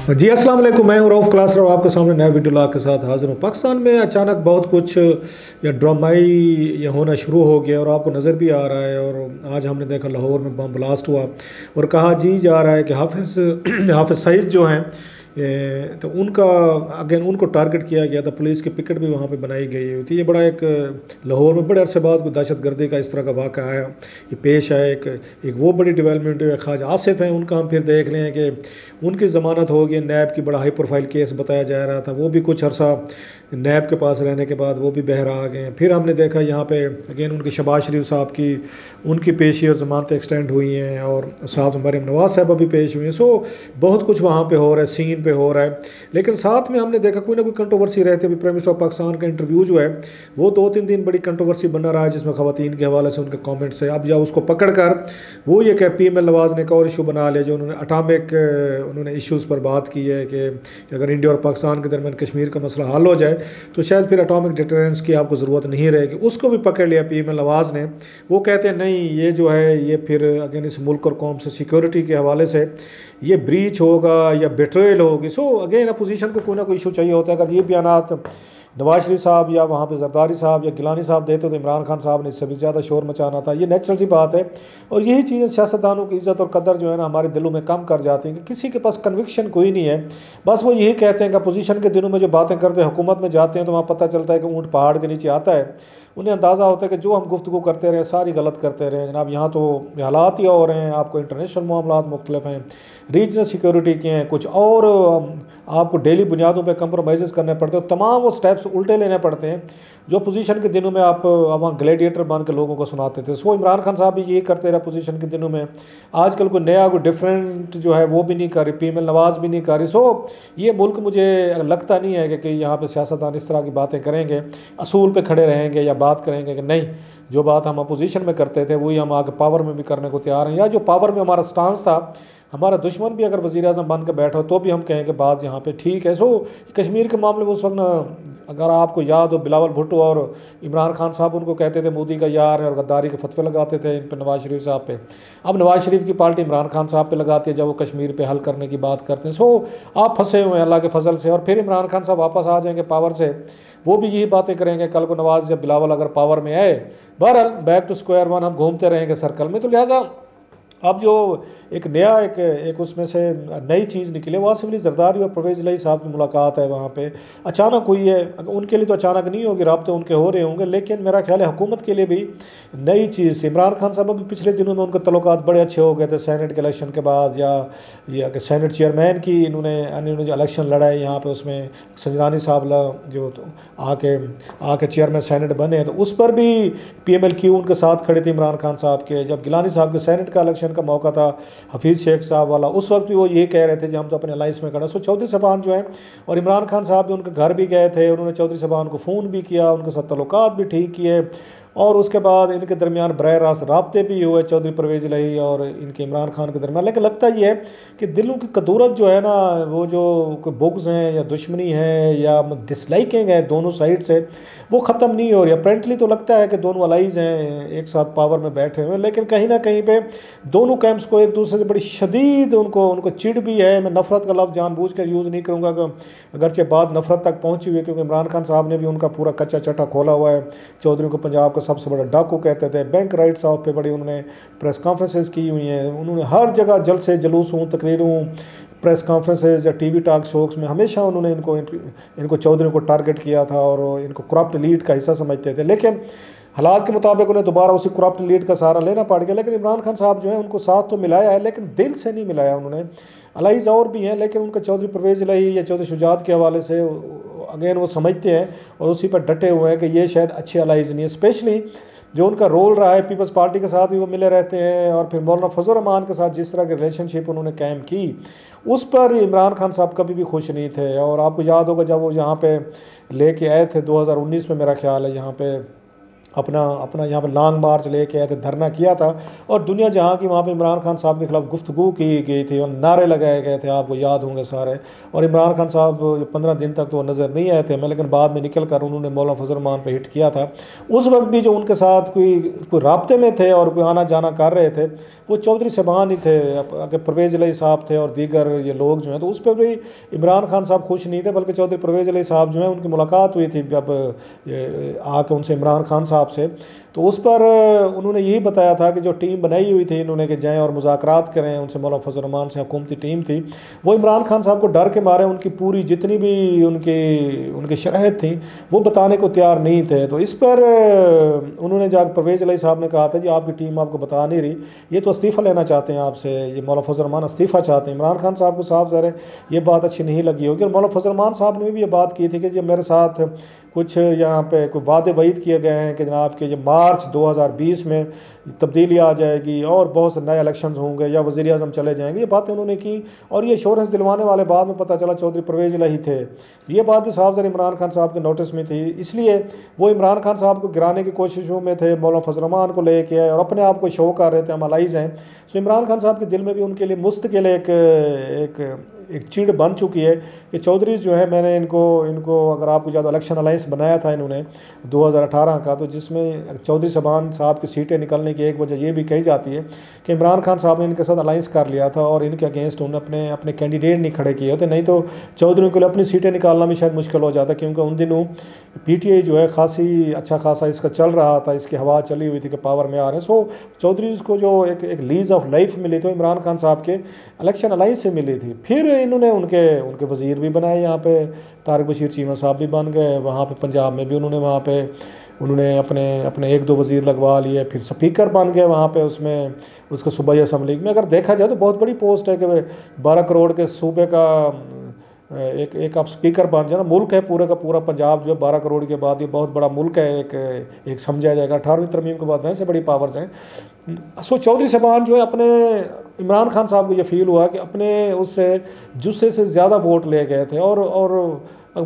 जी अस्सलाम वालेकुम। मैं हूं रऊफ़ क्लास और आपके सामने नया वीडियो ला के साथ हाजिर हूं। पाकिस्तान में अचानक बहुत कुछ या ड्रामाई या होना शुरू हो गया और आपको नज़र भी आ रहा है। और आज हमने देखा लाहौर में बम ब्लास्ट हुआ और कहा जी जा रहा है कि हाफिज़ सईद जो हैं तो उनका अगेन उनको टारगेट किया गया था। पुलिस की पिकेट भी वहाँ पे बनाई गई हुई थी। ये बड़ा एक लाहौर में बड़े अरसे बाद कोई दहशतगर्दी का इस तरह का वाक़ा आया, ये पेश आया। एक वो बड़ी डेवलपमेंट है। ख्वाजा आसिफ हैं, उनका हम फिर देख लें कि उनकी ज़मानत हो गई। नैब की बड़ा हाई प्रोफाइल केस बताया जा रहा था, वो भी कुछ अरसा नैब के पास रहने के बाद वो भी बहरा आ गए। फिर हमने देखा यहाँ पे अगेन उनके शहबाज शरीफ साहब की उनकी पेशी और ज़मानतें एक्सटेंड हुई हैं और साथ में मरीम नवाज़ साहब भी पेश हुई हैं। सो बहुत कुछ वहाँ पे हो रहा है, सीन पे हो रहा है। लेकिन साथ में हमने देखा कोई ना कोई कंट्रोवर्सी रहती है। अभी प्राइम मिनिस्टर ऑफ पाकिस्तान का इंटरव्यू जो है वो 2-3 दिन बड़ी कंट्रोवर्सी बना रहा है, जिसमें ख़वातीन के हवाले से उनके कॉमेंट्स है। अब या उसको पकड़ कर वो ये कह PM नवाज़ ने एक और इशू बना लिया, जो उन्होंने अटामिक उन्होंने इश्यूज़ पर बात की है कि अगर इंडिया और पाकिस्तान के दरमियान कश्मीर का मसला हल हो जाए तो शायद फिर एटॉमिक डिटरेंस की आपको ज़रूरत नहीं रहेगी। उसको भी पकड़ लिया PM नवाज़ ने। वो कहते हैं नहीं, ये जो है ये फिर अगेन इस मुल्क और कौम से सिक्योरिटी के हवाले से ये ब्रीच होगा या बेट्रेयल होगी। सो अगेन अपोजिशन को कोई ना कोई इशू चाहिए होता है। अगर ये बयानात नवाज शरीफ साहब या वहाँ पे जरदारी साहब या गिलानी साहब देते तो इमरान खान साहब ने इससे भी ज़्यादा शोर मचाना था। ये नेचुरल सी बात है। और यही चीज़ें सियासतदानों की इज़्ज़त और कदर जो है ना हमारे दिलों में कम कर जाती हैं कि किसी के पास कन्विक्शन कोई नहीं है। बस वो यही कहते हैं कि अपोजिशन के दिनों में जो बातें करते हैं, हुकूमत में जाते हैं तो वहाँ पता चलता है कि ऊँट पहाड़ के नीचे आता है। उन्हें अंदाज़ा होता है कि जो हम गुफ्तगू करते रहे सारी गलत करते रहे। जनाब यहाँ तो हालात ही हो रहे हैं, आपको इंटरनेशनल मामलात मुख्तलिफ हैं, रीजनल सिक्योरिटी के हैं, कुछ और आपको डेली बुनियादों पे कंप्रोमाइज़ करने पड़ते हैं। तमाम वो स्टेप्स उल्टे लेने पड़ते हैं जो पोजीशन के दिनों में आप वहाँ ग्लैडिएटर बन के लोगों को सुनाते थे। सो इमरान खान साहब भी यही करते रहे पोजीशन के दिनों में। आजकल कोई नया कोई डिफरेंट जो है वो भी नहीं कर रही, PM नवाज़ भी नहीं कर रही। सो ये मुल्क मुझे लगता नहीं है कि यहाँ पर सियासतदान इस तरह की बातें करेंगे, असूल पर खड़े रहेंगे या बात करेंगे कि नहीं जो बात हम अपोजिशन में करते थे वही हम आगे पावर में भी करने को तैयार हैं। या जो पावर में हमारा स्टांस था, हमारा दुश्मन भी अगर वज़ीर आज़म बन के बैठा हो तो भी हम कहेंगे बात यहाँ पे ठीक है। सो कश्मीर के मामले में उस वक्त अगर आपको याद हो बिलावल भुट्टो और इमरान खान साहब उनको कहते थे मोदी का यार है और गद्दारी के फतवे लगाते थे इन पर नवाज़ शरीफ साहब पे। अब नवाज़ शरीफ की पार्टी इमरान खान साहब पे लगाती है जब वो कश्मीर पे हल करने की बात करते हैं। सो आप फंसे हुए हैं अल्लाह के फजल से। और फिर इमरान खान साहब वापस आ जाएंगे पावर से, वो भी यही बातें करेंगे कल को नवाज़ या बिलावल अगर पावर में आए। बहरहाल बैक टू स्क्वायर वन हम घूमते रहेंगे सर्कल में। तो लिहाजा अब जो एक नया एक उसमें से नई चीज़ निकले वो आसिफ अली जरदारी और परवेज़ इलाही साहब की मुलाकात है वहाँ पे अचानक हुई है। उनके लिए तो अचानक नहीं होगी, राब्ते उनके हो रहे होंगे, लेकिन मेरा ख्याल है हुकूमत के लिए भी नई चीज़। इमरान खान साहब अभी पिछले दिनों में उनके तल्लुकात बड़े अच्छे हो गए थे सेनेट के इलेक्शन के बाद, या कि सेनेट चेयरमैन की इन्होंने जो इलेक्शन लड़ा है यहाँ पर उसमें संजरानी साहब जो तो आके चेयरमैन सेनेट बने तो उस पर भी PMLQ उनके साथ खड़े थे इमरान खान साहब के। जब गिलानी साहब के सेनेट का इलेक्शन का मौका था हफीज़ शेख साहब वाला, उस वक्त भी वो ये कह रहे थे कि हम तो अपने अलाइंस में खड़े। सो चौधरी साहबान जो हैं और इमरान खान साहब भी उनके घर भी गए थे, उन्होंने चौधरी साहबान को फ़ोन भी किया, उनके साथ तल्लुकात भी ठीक किए और उसके बाद इनके दरमियान बरह रास्त राब्ते भी हुए चौधरी परवेज़ इलाही और इनके इमरान खान के दरमियान। लेकिन लगता ये है कि दिलों की कदूरत जो है ना, वो जो कोई बुग्ज़ हैं या दुश्मनी है या डिसलाइकिंग है दोनों साइड से, वो ख़त्म नहीं हो रही। अप्रेंटली तो लगता है कि दोनों अलाइज़ हैं, एक साथ पावर में बैठे हुए हैं, लेकिन कहीं ना कहीं पे दोनों कैंप्स को एक दूसरे से बड़ी शदीद उनको चिढ़ भी है। मैं नफ़रत का लफ्ज़ जानबूझ कर यूज़ नहीं करूँगा, अगरचे बात नफ़रत तक पहुँची हुई है, क्योंकि इमरान खान साहब ने भी उनका पूरा कच्चा चट्टा खोला हुआ है। चौधरी को पंजाब का सबसे बड़ा डाकू कहते थे। बैंक राइट्स ऑफ पे बड़ी उन्होंने प्रेस कॉन्फ्रेंसेस की हुई हैं, उन्होंने हर जगह जलसे जुलूस हूँ तकरीरों प्रेस कॉन्फ्रेंसेस या TV टॉक शोज में हमेशा उन्होंने इनको चौधरी को टारगेट किया था और इनको करप्ट लीड का हिस्सा समझते थे। लेकिन हालात के मुताबिक उन्हें दोबारा उसी करप्ट लीड का सहारा लेना पड़ गया। लेकिन इमरान खान साहब जो है उनको साथ तो मिलाया है लेकिन दिल से नहीं मिलाया उन्होंने। अलाइज़ और भी हैं लेकिन उनका चौधरी परवेज़ इलाही या चौधरी शुजात के हवाले से अगेन वो समझते हैं और उसी पर डटे हुए हैं कि ये शायद अच्छे अलाइज़ नहीं है। स्पेशली जो उनका रोल रहा है पीपल्स पार्टी के साथ भी वो मिले रहते हैं और फिर मौलाना फजल रहमान के साथ जिस तरह की रिलेशनशिप उन्होंने कायम की उस पर इमरान खान साहब कभी भी खुश नहीं थे। और आपको याद होगा जब वो यहाँ पे लेके आए थे 2019 में, मेरा ख्याल है यहाँ पे अपना अपना यहाँ पर लॉन्ग मार्च लेके आए थे, धरना किया था और दुनिया जहाँ की वहाँ पे इमरान खान साहब के खिलाफ गुफ्तगू की गई थी और नारे लगाए गए थे, आपको याद होंगे सारे। और इमरान खान साहब 15 दिन तक तो वो नज़र नहीं आए थे मैं, लेकिन बाद में निकल कर उन्होंने मौलाना फजल रहमान पे हिट किया था। उस वक्त भी जो उनके साथ कोई राब्ते में थे और कोई आना जाना कर रहे थे वो चौधरी साहबान ही थे, अगर परवेज़ इलाही साहब थे और दीगर ये लोग जो हैं, तो उस पर भी इमरान खान साहब खुश नहीं थे, बल्कि चौधरी परवेज़ इलाही साहब जो हैं उनकी मुलाकात हुई थी जब आके उनसे इमरान खान साहब से, तो उस पर उन्होंने यही बताया था कि जो टीम बनाई हुई थी इन्होंने कि जाएँ और मुज़ाकरात करें उनसे, मौलाना फजल रहमान से हुकूमती टीम थी, वो इमरान खान साहब को डर के मारे उनकी पूरी जितनी भी उनकी शराहत थी वो बताने को तैयार नहीं थे। तो इस पर उन्होंने जाकर परवेज़ इलाही साहब ने कहा था जी आपकी टीम आपको बता नहीं रही, ये तो इस्तीफ़ा लेना चाहते हैं आपसे, ये मौलाना फजल रहमान इस्तीफ़ा चाहते हैं। इमरान खान साहब को साफ ज़ाहिर ये बात अच्छी नहीं लगी होगी और मौलाना फजल रहमान साहब ने भी ये बात की थी कि जी मेरे साथ कुछ यहाँ पे कोई वादे वईद किए गए हैं कि जनाब के ये मार्च 2020 में तब्दीली आ जाएगी और बहुत से नए इलेक्शन होंगे या वज़ीर आज़म चले जाएंगे, ये बातें उन्होंने की और ये श्योरेंस दिलवाने वाले बाद में पता चला चौधरी परवेज़ इलाही थे। ये बात भी साफ ज़ाहिर इमरान खान साहब के नोटिस में थी, इसलिए वो इमरान खान साहब को गिराने की कोशिशों में थे, मौलाना फजल रहमान को लेके आए और अपने आप को शो कर रहे थे हम अलाइज हैं। सो इमरान खान साहब के दिल में भी उनके लिए मुस्तकिल एक चिड़ बन चुकी है कि चौधरी जो है मैंने इनको अगर आपको ज़्यादा इलेक्शन अलाइंस बनाया था इन्होंने 2018 का, तो जिसमें चौधरी साहब की सीटें निकलने की एक वजह ये भी कही जाती है कि इमरान खान साहब ने इनके साथ अलाइंस कर लिया था और इनके अगेंस्ट उन्होंने अपने कैंडिडेट नहीं खड़े किए होते, नहीं तो चौधरी को अपनी सीटें निकालना भी शायद मुश्किल हो जाता, क्योंकि उन दिनों PTI जो है अच्छा खासा इसका चल रहा था, इसकी हवा चली हुई थी कि पावर में आ रहे हैं। सो चौधरी को जो एक लीज ऑफ लाइफ मिली थी इमरान खान साहब के इलेक्शन अलाइंस से मिली थी। फिर इन्होंने उनके वज़ीर भी बनाए, यहाँ पे तारिक बशीर चीमा साहब भी बन गए, वहाँ पे पंजाब में भी उन्होंने अपने एक दो वज़ीर लगवा लिए, फिर स्पीकर बन गए वहाँ पे उसके सूबाई असम्बली में। अगर देखा जाए तो बहुत बड़ी पोस्ट है कि 12 करोड़ के सूबे का एक आप स्पीकर बन जाए ना, मुल्क है पूरे का पूरा पंजाब जो है 12 करोड़ के बाद ये बहुत बड़ा मुल्क है एक समझा जाएगा। 18वीं तरमीम के बाद वैसे बड़ी पावर्स हैं। सो चौधरी साहबान जो है अपने इमरान खान साहब को ये फील हुआ कि अपने उससे जुस्से से ज़्यादा वोट ले गए थे और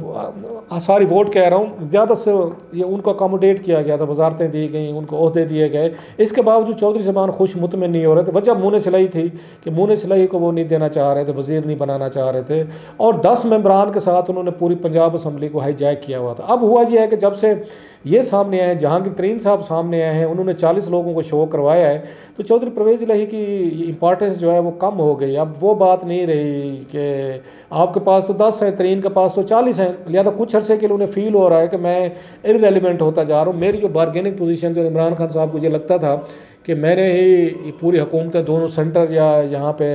सारी वोट कह रहा हूँ ज़्यादा से ये उनको अकोमोडेट किया गया था, वजारतें दी गई, उनको ओहदे दिए गए। इसके बावजूद चौधरी साहबान खुश मुतमिन नहीं हो रहे थे। वजह मुँह सिलाई थी कि मुँह सिलाई को वो नहीं देना चाह रहे थे, वज़ीर नहीं बनाना चाह रहे थे और 10 मेंबरान के साथ उन्होंने पूरी पंजाब असम्बली को हाईजैक किया हुआ था। अब हुआ ये है कि जब से ये सामने आए हैं, जहांगीर तरीन साहब सामने आए हैं, उन्होंने 40 लोगों को शो करवाया है, तो चौधरी परवेज़ इलाही की इंपॉर्टेंस जो है वो कम हो गई। अब वो बात नहीं रही कि आपके पास तो 10 हैं, तरीन के पास तो 40 हैं, लिहाजा कुछ अरसे के लिए उन्हें फील हो रहा है कि मैं इररेलेवेंट होता जा रहा हूँ। मेरी जो बार्गेनिंग पोजीशन जो इमरान खान साहब को ये लगता था कि मैंने ही पूरी हुकूमतें दोनों सेंटर या यहाँ पे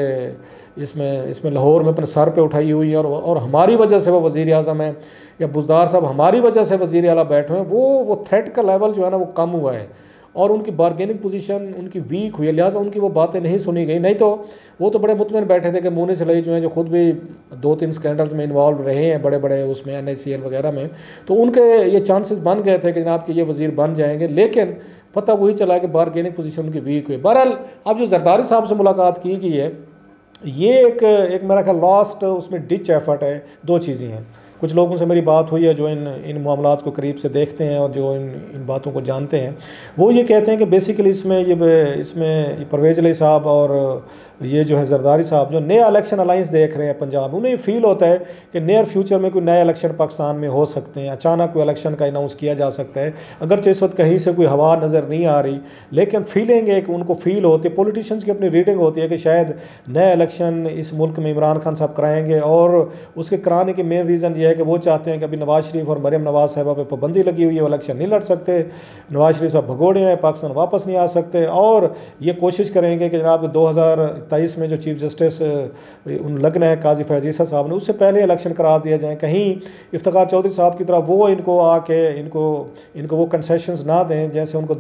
इसमें लाहौर में अपने सर पे उठाई हुई है और हमारी वजह से वो वज़ीर आज़म है या बुज़दार साहब हमारी वजह से वज़ीर आला बैठे हैं, वो थ्रेट का लेवल जो है ना वो कम हुआ है और उनकी बार्गेनिंग पोजीशन उनकी वीक हुई है, लिहाजा उनकी वो बातें नहीं सुनी गई। नहीं तो वो तो बड़े मुतमिन बैठे थे कि मुँह सिलाई जो है जो खुद भी 2-3 स्कैंडल्स में इन्वॉल्व रहे हैं बड़े बड़े उसमें NICL वगैरह में, तो उनके ये चांसेस बन गए थे कि जनाब कि ये वज़ीर बन जाएंगे, लेकिन पता वही चला कि बार्गेनिंग पोजीशन उनकी वीक हुई। बहरहाल अब जो जरदारी साहब से मुलाकात की गई है ये एक मेरा ख्याल लास्ट उसमें डिच एफर्ट है। 2 चीज़ें हैं, कुछ लोगों से मेरी बात हुई है जो इन मामलात को करीब से देखते हैं और जो इन बातों को जानते हैं, वो ये कहते हैं कि बेसिकली इसमें परवेज़ इलाही साहब और ये जो है जरदारी साहब जो नया इलेक्शन अलाइंस देख रहे हैं पंजाब में, उन्हें फील होता है कि नियर फ्यूचर में कोई नया इलेक्शन पाकिस्तान में हो सकते हैं, अचानक कोई इलेक्शन का अनाउंस किया जा सकता है। अगरचे इस वक्त कहीं से कोई हवा नज़र नहीं आ रही, लेकिन फीलिंग एक उनको फील होती है, पॉलिटिशियंस की अपनी रीडिंग होती है कि शायद नया इलेक्शन इस मुल्क में इमरान खान साहब कराएंगे और उसके कराने के मेन रीज़न ये है कि वो चाहते हैं कि अभी नवाज़ शरीफ और मरियम नवाज़ साहबा पर पाबंदी लगी हुई है, वो इलेक्शन नहीं लड़ सकते, नवाज़ शरीफ साहब भगोड़े हैं, पाकिस्तान वापस नहीं आ सकते और ये कोशिश करेंगे कि जनाब 2023 में जो चीफ जस्टिस उन लगना है काजी फैज़ ईसा साहब ने, उससे पहले इलेक्शन करा दिया जाए, कहीं इफ्तिखार चौधरी साहब की तरह वो इनको आके इनको वो कंसेशंस ना दें जैसे उनको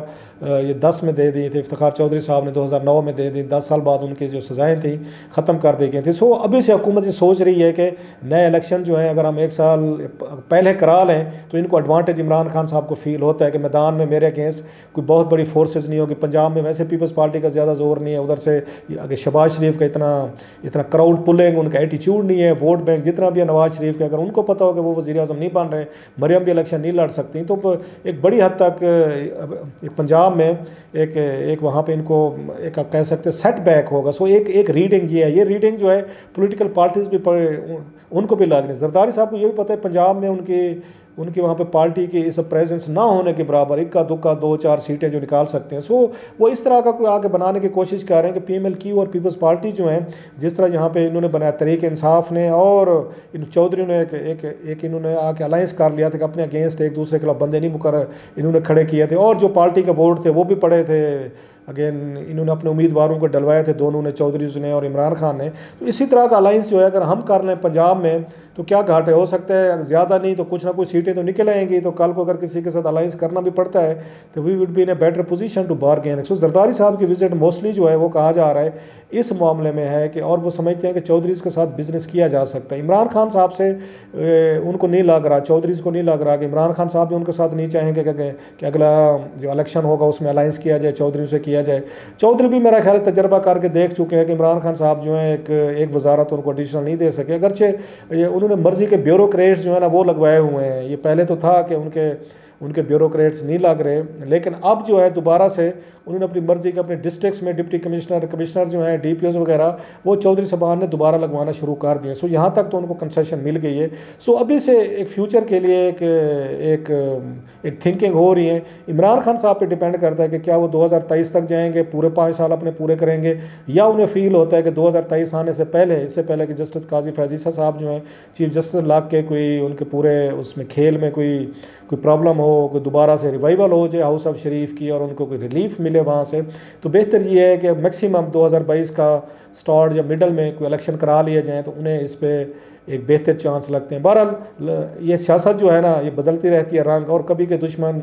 2010 में दे दी थी इफ्तिखार चौधरी साहब ने, 2009 में दे दी, 10 साल बाद उनकी जो सज़ाएँ थी ख़त्म कर दी गई थी। सो अभी से हुकूमत ये सोच रही है कि नए इलेक्शन जो हैं अगर हम 1 साल पहले करा लें तो इनको एडवांटेज इमरान खान साहब को फील होता है कि मैदान में मेरे अगेंस्ट कोई बहुत बड़ी फोर्सेस नहीं होगी। पंजाब में वैसे पीपल्स पार्टी का ज़्यादा जोर नहीं है, उधर से अगर शहबाज शरीफ का इतना क्राउड पुलिंग, उनका एटीट्यूड नहीं है, वोट बैंक जितना भी है नवाज शरीफ का, अगर उनको पता हो कि वो वज़ीर आज़म नहीं बन रहे, मरियम भी इलेक्शन नहीं लड़ सकती, तो एक बड़ी हद तक पंजाब में एक वहाँ पे इनको एक कह सकते हैं सेटबैक होगा। सो एक रीडिंग ये है, ये रीडिंग जो है पॉलिटिकल पार्टीज भी उनको भी लागनी। जरदारी साहब को ये भी पता है पंजाब में उनकी वहाँ पे पार्टी की इस प्रेजेंस ना होने के बराबर इक्का दुक्का 2-4 सीटें जो निकाल सकते हैं। सो वो इस तरह का कोई आगे बनाने की कोशिश कर रहे हैं कि PMLQ और पीपल्स पार्टी जो हैं, जिस तरह यहाँ पे इन्होंने बनाया तहरीक इंसाफ ने और इन चौधरी ने एक इन्होंने आके अलायंस कर लिया था कि अपने अगेंस्ट एक दूसरे के खिलाफ बंदे नहीं मुकर इन्होंने खड़े किए थे, और जो पार्टी के वोट थे वो भी पड़े थे। अगेन इन्होंने अपने उम्मीदवारों को डलवाए थे, दोनों ने, चौधरी ने और इमरान खान ने। तो इसी तरह का अलायंस जो है अगर हम कर लें पंजाब में तो क्या घाटे हो सकते हैं, ज़्यादा नहीं तो कुछ ना कुछ सीटें तो निकल आएंगी। तो कल को अगर किसी के साथ अलायंस करना भी पड़ता है तो we would be in a better position to bargain. So Zardari साहब की विजिट मोस्टली जो है वो कहा जा रहा है इस मामले में है कि, और वो समझते हैं कि चौधरीज़ के साथ बिजनेस किया जा सकता है। इमरान खान साहब से उनको नहीं लग रहा, चौधरीज़ को नहीं लग रहा कि इमरान खान साहब भी उनके साथ नहीं चाहेंगे कि अगला जो इलेक्शन होगा उसमें अलायंस किया जाए, चौधरी से किया जाए। चौधरी भी मेरा ख्याल तजर्बा करके देख चुके हैं कि इमरान खान साहब जो है एक वजारत उनको एडिशनल नहीं दे सके, अगरचे उन्होंने मर्जी के ब्यूरोक्रेट्स जो है ना वो लगवाए हुए हैं। ये पहले तो था कि उनके ब्यूरोक्रेट्स नहीं लग रहे, लेकिन अब जो है दोबारा से उन्होंने अपनी मर्जी के अपने डिस्ट्रिक्ट्स में डिप्टी कमिश्नर जो हैं, DPOs वगैरह, वो चौधरी साहबान ने दोबारा लगवाना शुरू कर दिए। सो यहाँ तक तो उनको कंसेशन मिल गई है। सो अभी से एक फ्यूचर के लिए एक थिंकिंग हो रही है। इमरान खान साहब पे डिपेंड करता है कि क्या वो 2023 तक जाएंगे, पूरे 5 साल अपने पूरे करेंगे, या उन्हें फील होता है कि 2023 आने से पहले, इससे पहले कि जस्टिस काजी फैज़ ईसा साहब जो हैं चीफ जस्टिस लग के कोई उनके पूरे उसमें खेल में कोई प्रॉब्लम हो, कोई दोबारा से रिवाइवल हो जाए हाउस ऑफ शरीफ की और उनको कोई रिलीफ मिले वहाँ से, तो बेहतर ये है कि मैक्सिमम 2022 का स्टार्ट या मिडल में कोई इलेक्शन करा लिए जाएँ तो उन्हें इस पर एक बेहतर चांस लगते हैं। बहरहाल ये सियासत जो है ना ये बदलती रहती है रंग, और कभी के दुश्मन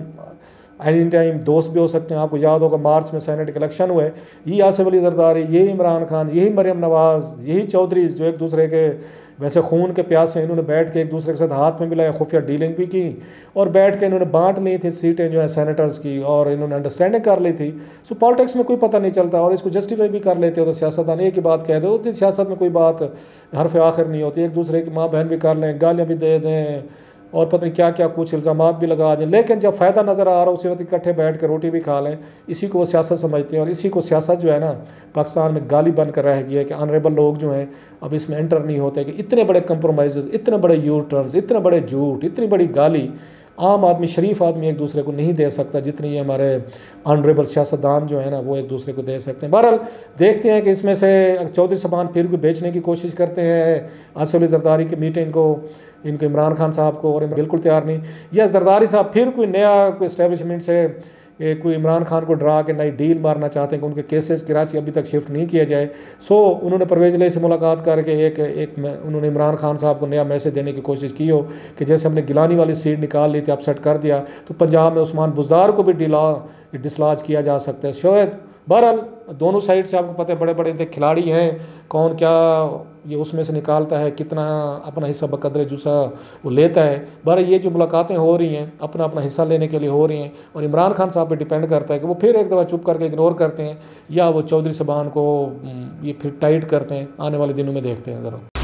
एनी टाइम दोस्त भी हो सकते हैं। आपको याद होगा मार्च में सेनेट के इलेक्शन हुए, यही आसिफ अली जरदारी, यही इमरान खान, यही मरियम नवाज़, यही चौधरी जो एक दूसरे के वैसे खून के प्यास से इन्होंने बैठ के एक दूसरे के साथ हाथ में मिलाया, खुफिया डीलिंग भी की और बैठ के इन्होंने बांट ली थी सीटें जो है सेनेटर्स की, और इन्होंने अंडरस्टैंडिंग कर ली थी। सो पॉलिटिक्स में कोई पता नहीं चलता, और इसको जस्टिफाई भी कर लेते हो तो सियासतदान एक ही बात कह दो, तो सियासत में कोई बात हरफ आखिर नहीं होती। एक दूसरे की माँ बहन भी कर लें, गालियाँ भी दे दें और पता नहीं क्या क्या कुछ इल्ज़ामात भी लगा दें, लेकिन जब फ़ायदा नज़र आ रहा हो उसी वक्त इकट्ठे बैठ कर रोटी भी खा लें। इसी को वो सियासत समझते हैं, और इसी को सियासत जो है ना पाकिस्तान में गाली बन कर रह गया है कि ऑनरेबल लोग जो हैं अब इसमें एंटर नहीं होते, कि इतने बड़े कंप्रोमाइज़, इतने बड़े यू टर्न्स, इतने बड़े झूठ, इतनी बड़ी गाली आम आदमी, शरीफ आदमी एक दूसरे को नहीं दे सकता जितनी ये हमारे ऑनरेबल सियासतदान जो है ना वो एक दूसरे को दे सकते हैं। बहरहाल देखते हैं कि इसमें से चौधरी साहबान फिर भी बेचने की कोशिश करते हैं आसिफ अली जरदारी की मीटिंग को, इनको इमरान खान साहब को, और बिल्कुल तैयार नहीं, या जरदारी साहब फिर कोई नया कोई इस्टेब्लिशमेंट से कोई इमरान खान को डरा के नई डील मारना चाहते हैं कि उनके केसेस कराची अभी तक शिफ्ट नहीं किए जाए। सो उन्होंने परवेज इलाही से मुलाकात करके उन्होंने इमरान खान साहब को नया मैसेज देने की कोशिश की हो कि जैसे हमने गिलानी वाली सीट निकाल ली थी, अपसेट कर दिया, तो पंजाब में उस्मान बुज़दार को भी डिसलॉज किया जा सकता है शायद। बहरहाल दोनों साइड से आपको पता है बड़े बड़े खिलाड़ी हैं, कौन क्या ये उसमें से निकालता है, कितना अपना हिस्सा बकदर जुसा वो लेता है। बहरहाल ये जो मुलाकातें हो रही हैं अपना अपना हिस्सा लेने के लिए हो रही हैं, और इमरान खान साहब पे डिपेंड करता है कि वो फिर एक दफ़ा चुप करके इग्नोर करते हैं या वो चौधरी साहबान को ये फिर टाइट करते हैं। आने वाले दिनों में देखते हैं ज़रा।